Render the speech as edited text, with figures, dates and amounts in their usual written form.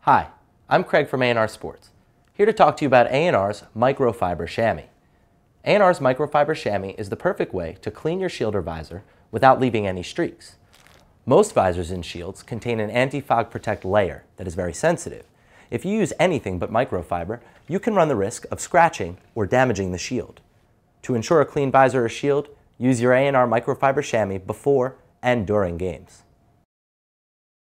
Hi, I'm Craig from A&R Sports, here to talk to you about A&R's Microfiber Shammy. A&R's Microfiber Shammy is the perfect way to clean your shield or visor without leaving any streaks. Most visors and shields contain an anti-fog protect layer that is very sensitive. If you use anything but microfiber, you can run the risk of scratching or damaging the shield. To ensure a clean visor or shield, use your A&R Microfiber Shammy before and during games.